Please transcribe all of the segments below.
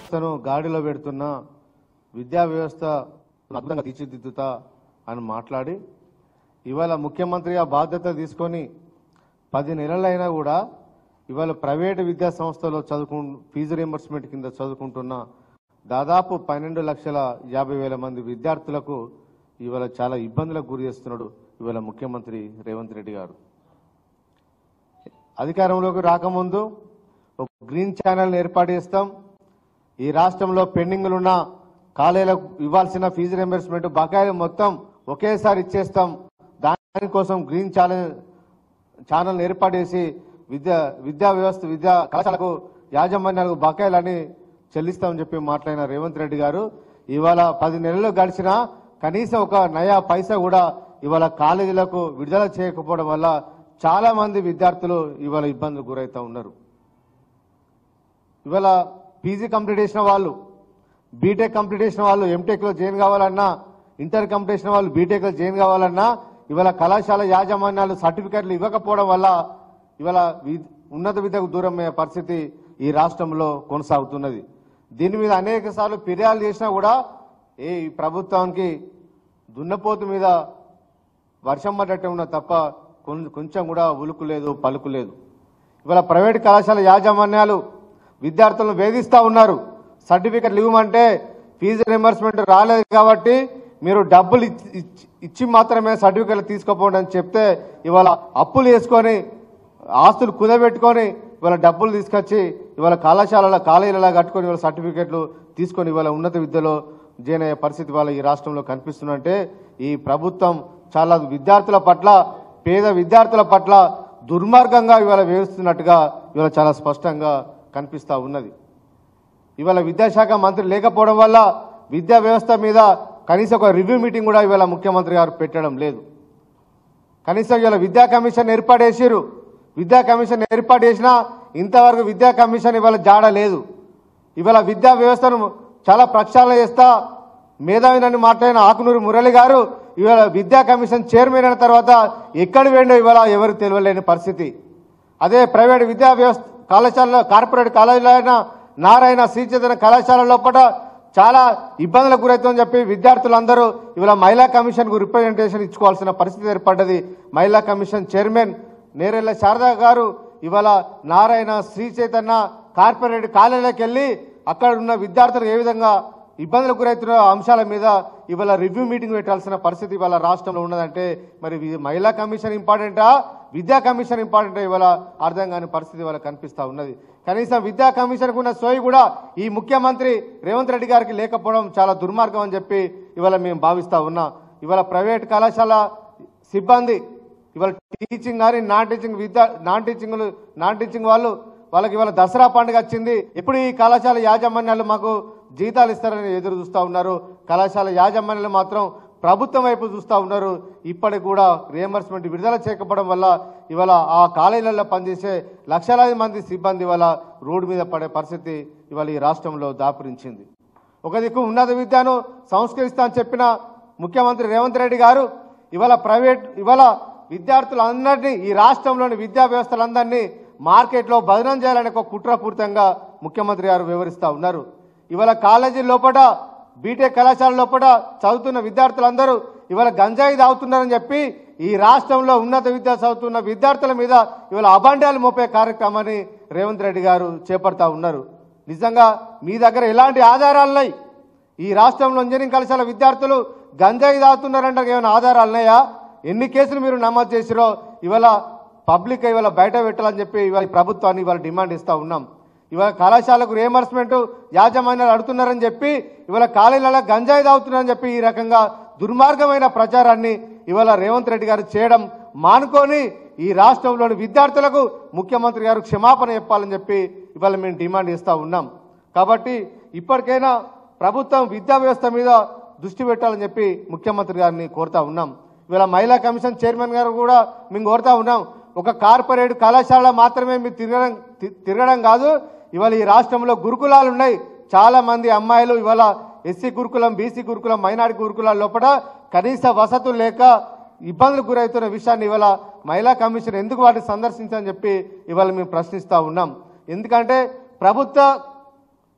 వ్యవస్థను గాడిలో పెడుతున్న విద్యా వ్యవస్థ అద్భుతంగా తీర్చిదిద్దుతా అని మాట్లాడి ఇవాళ ముఖ్యమంత్రిగా బాధ్యత తీసుకొని 10 నెలలైనా కూడా ఇవాళ ప్రైవేటు విద్యా సంస్థలో ఫీజు రీయింబర్స్మెంట్ కింద చదువుకుంటున్న దాదాపు 12,50,000 మంది విద్యార్థులకు ఇవాళ చాలా ఇబ్బందులకు గురి చేస్తున్నాడు ఇవాళ ముఖ్యమంత్రి రేవంత్ రెడ్డి గారు. అధికారంలోకి రాకముందు ఒక గ్రీన్ ఛానల్ ఏర్పాటు చేస్తాం, ఈ రాష్ట్రంలో పెండింగ్లు ఉన్న కాలేజీలకు ఇవ్వాల్సిన ఫీజు రీయింబర్స్మెంట్ బకాయిలు మొత్తం ఒకేసారి ఇచ్చేస్తాం, దానికోసం గ్రీన్ ఛానల్ ఏర్పాటు చేసి విద్యా వ్యవస్థ విద్యా కళాశాలకు యాజమాన్యాలకు బకాయిలని చెల్లిస్తామని చెప్పి మాట్లాడిన రేవంత్ రెడ్డి గారు ఇవాళ 10 నెలలు గడిచినా కనీసం ఒక నయా పైసా కూడా ఇవాళ కాలేజీలకు విడుదల చేయకపోవడం వల్ల చాలా మంది విద్యార్థులు ఇవాళ ఇబ్బందులు గురవుతూ ఉన్నారు. ఇవాళ పీజీ కంప్లీట్ చేసిన వాళ్ళు, బీటెక్ కంప్లీట్ చేసిన వాళ్ళు ఎంటెక్లో జాయిన్ కావాలన్నా, ఇంటర్ కంప్లీట్ చేసిన వాళ్ళు బీటెక్లో జాయిన్ కావాలన్నా ఇవాళ కళాశాల యాజమాన్యాలు సర్టిఫికెట్లు ఇవ్వకపోవడం వల్ల ఇవాళ ఉన్నత విద్యకు దూరం అయ్యే పరిస్థితి ఈ రాష్ట్రంలో కొనసాగుతున్నది. దీని మీద అనేక సార్లు ఫిర్యాదు చేసినా కూడా ఈ ప్రభుత్వానికి దున్నపోతు మీద వర్షం పడ్డట్టే ఉన్న తప్ప కొంచెం కూడా ఉలుకు లేదు, పలుకు లేదు. ఇవాళ ప్రైవేట్ కళాశాల యాజమాన్యాలు విద్యార్థులను వేధిస్తూ ఉన్నారు. సర్టిఫికెట్లు ఇవ్వమంటే ఫీజు రీయింబర్స్మెంట్ రాలేదు కాబట్టి మీరు డబ్బులు ఇచ్చి మాత్రమే సర్టిఫికెట్లు తీసుకోపోండి అని చెప్తే ఇవాళ అప్పులు వేసుకొని ఆస్తులు కుదబెట్టుకొని ఇవాళ డబ్బులు తీసుకొచ్చి ఇవాళ కాలేజీలలో కట్టుకొని ఇవాళ సర్టిఫికెట్లు తీసుకొని ఇవాళ ఉన్నత విద్యలో జాయిన్ అయ్యే పరిస్థితి వాళ్ళ ఈ రాష్ట్రంలో కనిపిస్తుందంటే ఈ ప్రభుత్వం చాలా విద్యార్థుల పట్ల, పేద విద్యార్థుల పట్ల దుర్మార్గంగా ఇవాళ వ్యవహరిస్తున్నట్టుగా ఇవాళ చాలా స్పష్టంగా కనిపిస్తూ ఉన్నది. ఇవాళ విద్యాశాఖ మంత్రి లేకపోవడం వల్ల విద్యా వ్యవస్థ మీద కనీసం ఒక రివ్యూ మీటింగ్ కూడా ఇవాళ ముఖ్యమంత్రి గారు పెట్టడం లేదు. కనీసం ఇవాళ విద్యా కమిషన్ ఏర్పాటు చేసిరు, విద్యా కమిషన్ ఏర్పాటు చేసినా ఇంతవరకు విద్యా కమిషన్ ఇవాళ జాడ లేదు. ఇవాళ విద్యా వ్యవస్థను చాలా ప్రక్షాళన చేస్తా మేధావినని మాట్లాడిన ఆకునూరి మురళి గారు ఇవాళ విద్యా కమిషన్ చైర్మన్ అయిన తర్వాత ఎక్కడి వేండో ఇవాళ ఎవరికి తెలియలేని పరిస్థితి. అదే ప్రైవేట్ విద్యా వ్యవస్థ కళాశాలలో, కార్పొరేట్ కాలేజీలో నారాయణ శ్రీచైతన్య కళాశాల లోపల చాలా ఇబ్బందులకు గురవుతుందని చెప్పి విద్యార్థులందరూ ఇవాళ మహిళా కమిషన్కు రిప్రజెంటేషన్ ఇచ్చుకోవాల్సిన పరిస్థితి ఏర్పడ్డది. మహిళా కమిషన్ చైర్మన్ నేరెళ్ల శారదా గారు ఇవాళ నారాయణ శ్రీచైతన్య కార్పొరేట్ కాలేజీలకు వెళ్ళి అక్కడ ఉన్న విద్యార్థులకు ఏ విధంగా ఇబ్బందులకు గురవుతున్న అంశాల మీద ఇవాళ రివ్యూ మీటింగ్ పెట్టాల్సిన పరిస్థితి ఇవాళ రాష్ట్రంలో ఉన్నదంటే మరి మహిళా కమిషన్ ఇంపార్టెంటా, విద్యా కమిషన్ ఇంపార్టెంటా ఇవాళ అర్థం కాని పరిస్థితి ఇవాళ కనిపిస్తూ ఉన్నది. కనీసం విద్యా కమిషన్కు ఉన్న సోయి కూడా ఈ ముఖ్యమంత్రి రేవంత్ రెడ్డి గారికి లేకపోవడం చాలా దుర్మార్గం అని చెప్పి ఇవాళ మేము భావిస్తూ ఉన్నాం. ఇవాళ ప్రైవేట్ కళాశాల సిబ్బంది ఇవాళ టీచింగ్ కానీ నాన్ టీచింగ్ వాళ్ళకి ఇవాళ దసరా పండుగ వచ్చింది, ఎప్పుడు ఈ కళాశాల యాజమాన్యాలు మాకు జీతాలు ఇస్తారని ఎదురు చూస్తూ ఉన్నారు. కళాశాల యాజమాన్యాలు మాత్రం ప్రభుత్వం వైపు చూస్తూ ఉన్నారు. ఇప్పటికి కూడా రీయింబర్స్మెంట్ విడుదల చేయకపోవడం వల్ల ఇవాళ ఆ కాలేజీలలో పనిచేసే లక్షలాది మంది సిబ్బంది ఇవాళ రోడ్డు మీద పడే పరిస్థితి ఇవాళ ఈ రాష్ట్రంలో దాపురించింది. ఒక దిక్కు ఉన్నత విద్యను సంస్కరిస్తా అని చెప్పిన ముఖ్యమంత్రి రేవంత్ రెడ్డి గారు ఇవాళ విద్యార్థులందరినీ, ఈ రాష్ట్రంలోని విద్యా వ్యవస్థలందరినీ మార్కెట్లో బదనం చేయాలని ఒక కుట్రపూరితంగా ముఖ్యమంత్రి గారు వివరిస్తూ ఉన్నారు. ఇవాళ కాలేజీ లోపల, బీటెక్ కళాశాల లోపల చదువుతున్న విద్యార్థులందరూ ఇవాళ గంజాయి తాగుతున్నారని చెప్పి ఈ రాష్ట్రంలో ఉన్నత విద్య చదువుతున్న విద్యార్థుల మీద ఇవాళ అభాండాలు మోపే కార్యక్రమాన్ని రేవంత్ రెడ్డి గారు చేపడతా ఉన్నారు. నిజంగా మీ దగ్గర ఎలాంటి ఆధారాలున్నాయి? ఈ రాష్ట్రంలో ఇంజనీరింగ్ కళాశాల విద్యార్థులు గంజాయి తాగుతున్నారంటే ఏమైనా ఆధారాలున్నాయా? ఎన్ని కేసులు మీరు నమోదు చేసిరో ఇవాళ పబ్లిక్ ఇవాళ బయట పెట్టాలని చెప్పి ఇవాళ ప్రభుత్వాన్ని ఇవాళ డిమాండ్ ఇస్తూ ఉన్నాం. ఇవాళ కళాశాలకు రీయింబర్స్మెంట్ యాజమాన్యాలు అడుగుతున్నారని చెప్పి ఇవాళ కాలేజీలలో గంజాయి తాగుతున్నారని చెప్పి ఈ రకంగా దుర్మార్గమైన ప్రచారాన్ని ఇవాళ రేవంత్ రెడ్డి గారు చేయడం మానుకొని ఈ రాష్ట్రంలోని విద్యార్థులకు ముఖ్యమంత్రి గారు క్షమాపణ చెప్పాలని చెప్పి ఇవాళ మేము డిమాండ్ చేస్తూ ఉన్నాం. కాబట్టి ఇప్పటికైనా ప్రభుత్వం విద్యా వ్యవస్థ మీద దృష్టి పెట్టాలని చెప్పి ముఖ్యమంత్రి గారిని కోరుతా ఉన్నాం. ఇవాళ మహిళా కమిషన్ చైర్మన్ గారు కూడా మేము కోరుతా ఉన్నాం, ఒక కార్పొరేట్ కళాశాల మాత్రమే మీరు తిరగడం కాదు, ఇవాళ ఈ రాష్ట్రంలో గురుకులాలు ఉన్నాయి. చాలా మంది అమ్మాయిలు ఇవాళ ఎస్సీ గురుకులం, బీసీ గురుకులం, మైనారిటీ గురుకులాల లోపల కనీస వసతులు లేక ఇబ్బందులకు గురవుతున్న విషయాన్ని ఇవాళ మహిళా కమిషన్ ఎందుకు వాటిని సందర్శించని చెప్పి ఇవాళ మేము ప్రశ్నిస్తూ ఉన్నాం. ఎందుకంటే ప్రభుత్వ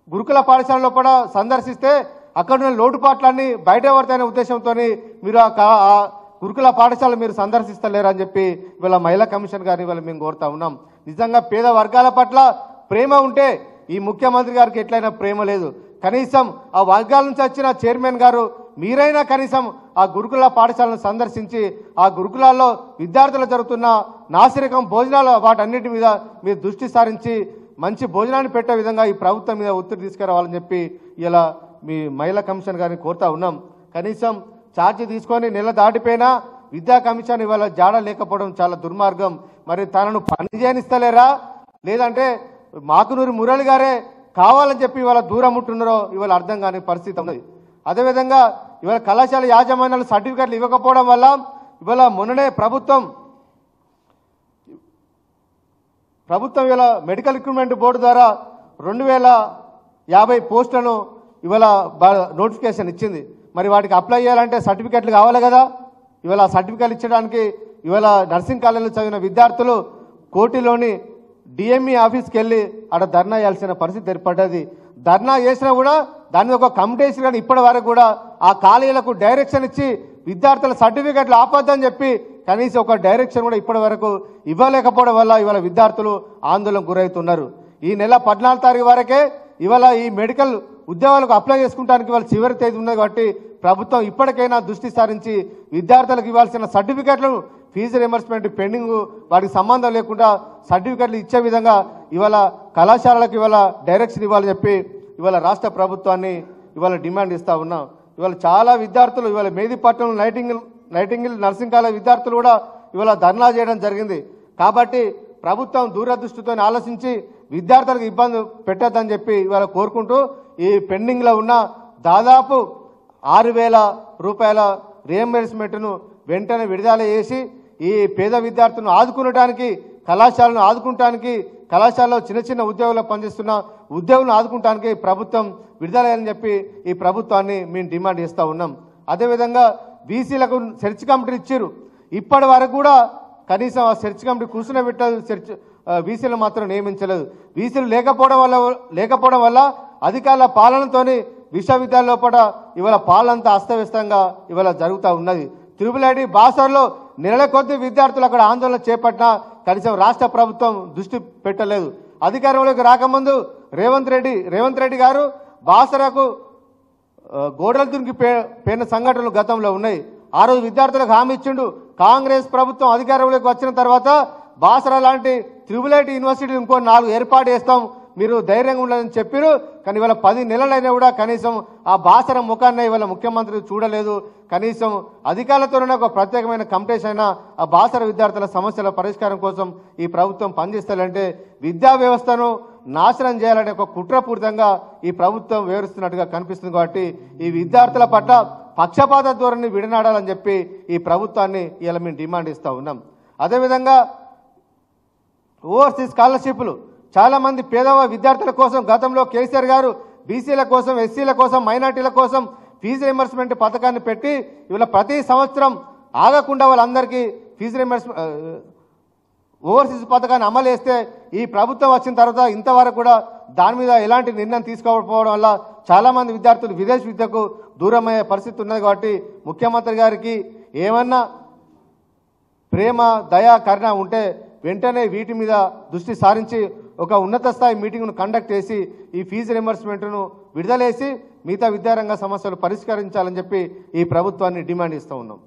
గురుకుల పాఠశాలలో కూడా సందర్శిస్తే అక్కడ ఉన్న లోటుపాట్లన్నీ బయట పడతాయనే ఉద్దేశంతో మీరు ఆ గురుకుల పాఠశాల మీరు సందర్శిస్తలేరని చెప్పి ఇవాళ మహిళా కమిషన్ గారిని ఇవాళ మేము కోరుతా ఉన్నాం. నిజంగా పేద వర్గాల పట్ల ప్రేమ ఉంటే ఈ ముఖ్యమంత్రి గారికి ఎట్లయినా ప్రేమ లేదు. కనీసం ఆ వర్గాల నుంచి వచ్చిన చైర్మన్ గారు మీరైనా కనీసం ఆ గురుకుల పాఠశాలను సందర్శించి ఆ గురుకులాల్లో విద్యార్థులు జరుగుతున్న నాసిరకం భోజనాలు వాటన్నిటి మీద మీరు దృష్టి సారించి మంచి భోజనాన్ని పెట్టే విధంగా ఈ ప్రభుత్వం మీద ఒత్తిడి తీసుకురావాలని చెప్పి ఇలా మీ మహిళా కమిషన్ గారిని కోరుతా ఉన్నాం. కనీసం ఛార్జీ తీసుకొని నెల దాటిపోయినా విద్యా కమిషన్ ఇవాళ జాడ లేకపోవడం చాలా దుర్మార్గం. మరి తనను పని చేయనిస్తలేరా లేదంటే మాకునూరి మురళి గారే కావాలని చెప్పి ఇవాళ దూరం ఉంటున్నారో ఇవాళ అర్థం కాని పరిస్థితి ఉంది. అదేవిధంగా ఇవాళ కళాశాల యాజమాన్యాలు సర్టిఫికెట్లు ఇవ్వకపోవడం వల్ల ఇవాళ మొన్ననే ప్రభుత్వం ఇవాళ మెడికల్ రిక్రూట్మెంట్ బోర్డు ద్వారా 2050 పోస్టులను ఇవాళ నోటిఫికేషన్ ఇచ్చింది. మరి వాటికి అప్లై చేయాలంటే సర్టిఫికెట్లు కావాలి కదా. ఇవాళ సర్టిఫికెట్లు ఇచ్చడానికి ఇవాళ నర్సింగ్ కాలేజీలో చదివిన విద్యార్థులు కోటిలోని డిఎంఈ ఆఫీస్కి వెళ్ళి అక్కడ ధర్నా చేయాల్సిన పరిస్థితి ఏర్పడ్డది. ధర్నా చేసినా కూడా దాని ఒక కమిటేషన్ కానీ ఇప్పటి వరకు కూడా ఆ కాలేజీలకు డైరెక్షన్ ఇచ్చి విద్యార్థుల సర్టిఫికెట్లు ఆపొద్దని చెప్పి కనీసం ఒక డైరెక్షన్ కూడా ఇప్పటి వరకు ఇవ్వలేకపోవడం వల్ల ఇవాళ విద్యార్థులు ఆందోళనకు గురవుతున్నారు. ఈ నెల 14 తారీఖు వరకే ఇవాళ ఈ మెడికల్ ఉద్యోగాలకు అప్లై చేసుకుంటానికి ఇవాళ చివరి తేదీ ఉన్నది కాబట్టి ప్రభుత్వం ఇప్పటికైనా దృష్టి సారించి విద్యార్థులకు ఇవ్వాల్సిన సర్టిఫికెట్లను ఫీజు రియంబర్స్మెంట్ పెండింగ్ వాటికి సంబంధం లేకుండా సర్టిఫికెట్లు ఇచ్చే విధంగా ఇవాళ కళాశాలలకు ఇవాళ డైరెక్షన్ ఇవ్వాలని చెప్పి ఇవాళ రాష్ట్ర ప్రభుత్వాన్ని ఇవాళ డిమాండ్ ఇస్తా ఉన్నాం. ఇవాళ చాలా విద్యార్థులు ఇవాళ మేదిపట్నం నైటింగిల్ నర్సింగ్ కాలేజ్ విద్యార్థులు కూడా ఇవాళ ధర్నా చేయడం జరిగింది. కాబట్టి ప్రభుత్వం దూరదృష్టితో ఆలోచించి విద్యార్థులకు ఇబ్బంది పెట్టద్దని చెప్పి ఇవాళ కోరుకుంటూ ఈ పెండింగ్లో ఉన్న దాదాపు 6,000 రూపాయల రియంబర్స్మెంట్ను వెంటనే విడుదల చేసి ఈ పేద విద్యార్థులను ఆదుకునడానికి కళాశాలను ఆదుకుంటానికి కళాశాలలో చిన్న చిన్న ఉద్యోగులు పనిచేస్తున్న ఉద్యోగులను ఆదుకుంటానికి ప్రభుత్వం విడుదలయ్యాలని చెప్పి ఈ ప్రభుత్వాన్ని మేము డిమాండ్ చేస్తూ ఉన్నాం. అదేవిధంగా బీసీలకు సెర్చ్ కమిటీ ఇచ్చారు. ఇప్పటి వరకు కూడా కనీసం ఆ సెర్చ్ కమిటీ కూర్చుని పెట్టారు. బీసీలు మాత్రం నియమించలేదు. బీసీలు లేకపోవడం వల్ల అధికారుల పాలనతోని విశ్వవిద్యాలయం లోపల ఇవాళ పాలనంతా అస్తవ్యస్తంగా ఇవాళ జరుగుతూ ఉన్నది. తిరుమలడి బాసర్లో నెలల కొద్ది విద్యార్థులు అక్కడ ఆందోళన చేపట్టినా కనీసం రాష్ట్ర ప్రభుత్వం దృష్టి పెట్టలేదు. అధికారంలోకి రాకముందు రేవంత్ రెడ్డి గారు బాసరకు గోడలు దునికి పేరిన సంఘటనలు గతంలో ఉన్నాయి. ఆ రోజు విద్యార్థులకు హామీ ఇచ్చిండు. కాంగ్రెస్ ప్రభుత్వం అధికారంలోకి వచ్చిన తర్వాత బాసరా లాంటి త్రిబుల్ యూనివర్సిటీ ఇంకో 4 ఏర్పాటు చేస్తాం, మీరు ధైర్యంగా ఉండాలని చెప్పారు. కానీ ఇవాళ 10 నెలలైనా కూడా కనీసం ఆ బాసర ముఖాన్ని ఇవాళ ముఖ్యమంత్రి చూడలేదు. కనీసం అధికారులతోనే ఒక ప్రత్యేకమైన కమిటేషన్ అయినా ఆ బాసర విద్యార్థుల సమస్యల పరిష్కారం కోసం ఈ ప్రభుత్వం పనిచేస్తారంటే విద్యా వ్యవస్థను నాశనం చేయాలనే ఒక కుట్రపూరితంగా ఈ ప్రభుత్వం వివరిస్తున్నట్టుగా కనిపిస్తుంది. కాబట్టి ఈ విద్యార్థుల పట్ల పక్షపాత ధోరణి విడనాడాలని చెప్పి ఈ ప్రభుత్వాన్ని ఇలా మేము డిమాండ్ ఇస్తూ ఉన్నాం. అదేవిధంగా ఓవర్సీస్ స్కాలర్షిప్లు చాలా మంది పేదవ విద్యార్థుల కోసం గతంలో కేసీఆర్ గారు బీసీల కోసం, ఎస్సీల కోసం, మైనార్టీల కోసం ఫీజు రియంబర్స్మెంట్ పథకాన్ని పెట్టి ఇవాళ ప్రతి సంవత్సరం ఆగకుండా వాళ్ళందరికీ ఫీజు రియంబర్స్మెంట్ ఓవర్సీస్ పథకాన్ని అమలు చేస్తే ఈ ప్రభుత్వం వచ్చిన తర్వాత ఇంతవరకు కూడా దాని మీద ఎలాంటి నిర్ణయం తీసుకోకపోవడం వల్ల చాలా మంది విద్యార్థులు విదేశీ విద్యకు దూరమయ్యే పరిస్థితి ఉన్నది. కాబట్టి ముఖ్యమంత్రి గారికి ఏమన్నా ప్రేమ, దయ, కరుణ ఉంటే వెంటనే వీటి మీద దృష్టి సారించి ఒక ఉన్నత స్థాయి మీటింగ్ను కండక్ట్ చేసి ఈ ఫీజు రియంబర్స్మెంట్ను విడుదలేసి మిగతా విద్యారంగ సమస్యలు పరిష్కరించాలని చెప్పి ఈ ప్రభుత్వాన్ని డిమాండ్ ఇస్తూ ఉన్నాం.